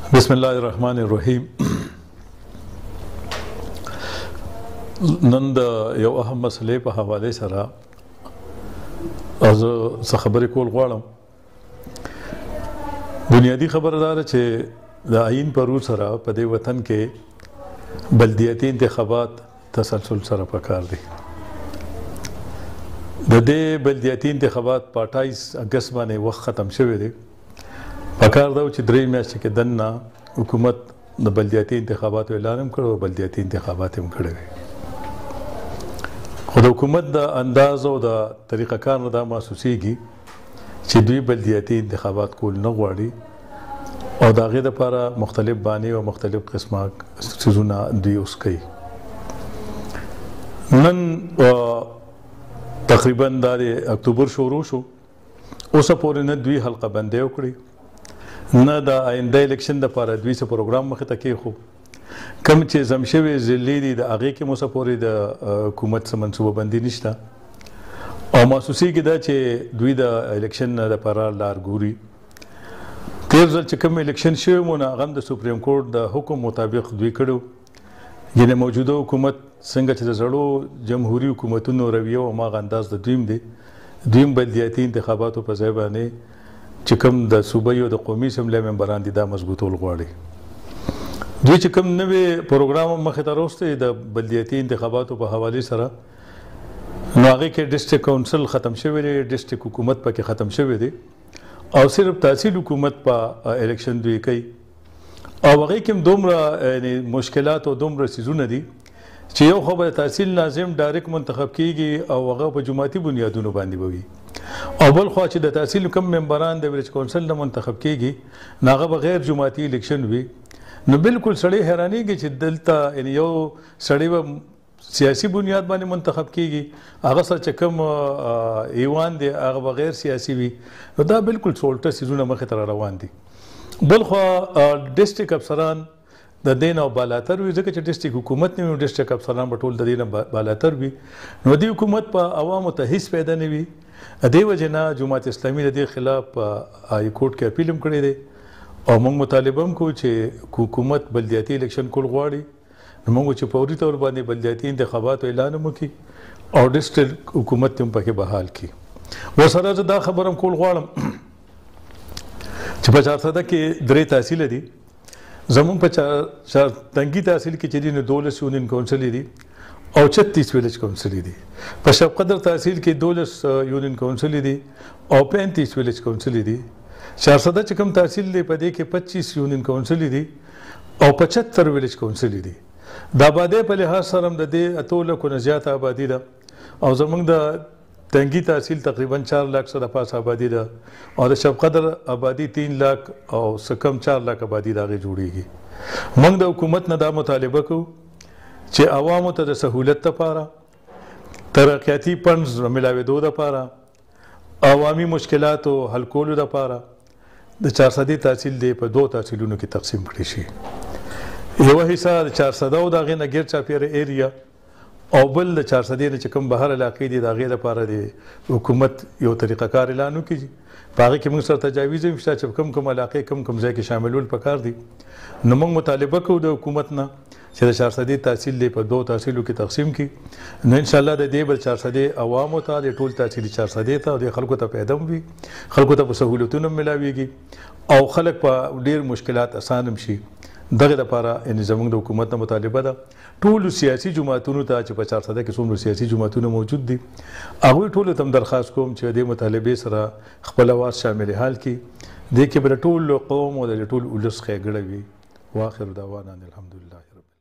بسم الله الرحمن الرحیم. نن د یو اهم مسلې په حواله سره زه څه خبرې کول غواړم. بنیادی خبردار چې د آئین پر سره په دې وطن کې بلدیاتي انتخابات تسلسل سره پکار دي. د دې بلدیاتي انتخابات په 28 اگست باندې وخت ختم شوی دی. پکار دا چې درې میاشتې کې دننه حکومت د بلدیاتي انتخاباتو اعلان هم کړی او بلدیاتي انتخابات هم کړی وي. خو د حکومت د انداز او د طریقه کار نه دا محسوسیږي چې دوی بلدیاتي انتخابات کول نه غواړي او د هغې دپاره مختلف بانې او مختلف قسمه څیزونه دوی اوس کوي. نن تقریبا دا د اکتوبر شروع شو، اوسه پورې نه دوی حلقه بندۍ وکړي، نه د آینده الیکشن دپاره دوی څه پروګرام مخې ته کېښو. کوم چې ضم شوي ضلعې دي د هغې کې اوسه پورې د حکومت څه منصوبه بندي نشته او محسوسیږي دا چې دوی د الیکشن نه دپاره لار ګوري. تېر ځل چې کوم الیکشن شوی مو نو هغه هم د سپریم کورټ د حکم مطابق دوی کړی، یعنې موجوده حکومت څنګه چې د زړو جمهوري حکومتونو رویه او هماغه انداز د دوی هم دی. دوی هم بلدیاتي انتخاباتو په ځای باندې چې کوم د صوبایي او د قومي اسمبلۍ ممبران دي دا مضبوطول غواړي. دوی چې کوم نوی پروګرام مخې ته راوستی د بلدیاتي انتخاباتو په حوالې سره، نو هغې کې ډسټرک کونسل ختم شوی دی، ډسټرک حکومت پکې ختم شوی دی او صرف تحصیل حکومت په الیکشن دوی کوي. او هغې کې هم دومره مشکلات او دومره څیزونه دي چې یو خو به تحصیل ناظم ډایرکټ منتخب کیږي او هغه په جماعتي بنیادونو باندې به وي، او بل خوا چې د تحصیل کم ممبران د ویلیج کونسل نه منتخب کیږي نو هغه به غیر جماعتي الیکشن وي. نو بالکل سړی حیرانېږي چې دلته یو سړی به سیاسي بنیاد باندې منتخب کیږي، هغه سره چې کوم ایوان دی هغه به غیر سیاسي وي. نو دا بالکل سولټه څیزونه مخې ته را روان دي. بل خوا ډسټرک افسران د دې نه بالاتر وي، ځکه چې ډسټرک حکومت نه وي نو ډسټرک افسران به ټول د دې نه بالاتر وي. نو دې حکومت په عوامو ته هیڅ پیدا نه وي. دې وجې نه جماعت اسلامي د دې خلاف های کورټ کې اپیل هم کړی دی او موږ مطالبه هم کوو چې حکومت بلدیاتي الیکشن کول غواړي نو موږ چې فوري طور باندې بلدیاتي انتخاباتو اعلان هم وکړي او ډسټرک حکومت هم پکې بحال کړي. ورسره زه دا خبره هم کول غواړم چې په چارسده کې 3 تحصیل دي. زمونږ په تنګي تحصیل کې چې دي نو 12 یونین کونسل دي او 36 ویلیج کونسل دي. په شب قدر تحصیل کې 12 یونین کونسل دي او 35 ویلیج کونسل دي. چارسده چې کوم تحصیل دی په دې کې 25 یونین کونسل دي او 75 ویلیج کونسل دي. د آبادۍ په لحاظ سره هم د دې 8 لکو نه زیاته آبادي ده او زمونږ د تنګي تحصیل تقریبا 4 لاک سره پاس آبادي ده او د شب قدر آبادي 3 لاک او سکم 4 لاک آبادي د هغې جوړیږي. موږ د حکومت نه دا مطالبه کوو چې عوامو ته د سهولت لپاره، ترقیاتي فنډز ملاوېدو لپاره، عوامي مشکلاتو حل کولو لپاره د چارسدې تحصیل دی په 2 تحصیلونو کې تقسیم کړی شي. یوه حصه د چارسده او د هغې نه ګیر چاپېره ایریا او بل د چارسدې نه چې کوم بهر علاقې دي د هغې لپاره د حکومت یو طریقه کار اعلان وکړي. په هغې کې موږ سره تجاویز هم شته چې کوم علاقې کوم ځای کې شاملول پکار دي. نو موږ مطالبه کوو د حکومت نه چې د چارسدې تحصیل دی په 2 تحصیلو کې تقسیم کړي. نو انشاءالله د دې به چارسدې عوامو ته د ټول تحصیلي چارسدې ته د خلکو ته پیدا هم وي، خلکو ته به سهولتونه هم ملاویږي او خلک په ډېر مشکلات اسان هم شي. دغه لپاره یعنې زموږ د حکومت نه مطالبه ده ټولو سیاسي جماعتونو ته چې په چارسده کې څومره سیاسي جماعتونه موجود دي هغوی ټولو ته هم درخواست کوم چې دې مطالبې سره خپل اواز شامل حال کړي. دې کې به د ټول قوم او د ټول ولس ښېګړه وي. واخر دعوانا الحمدلله رب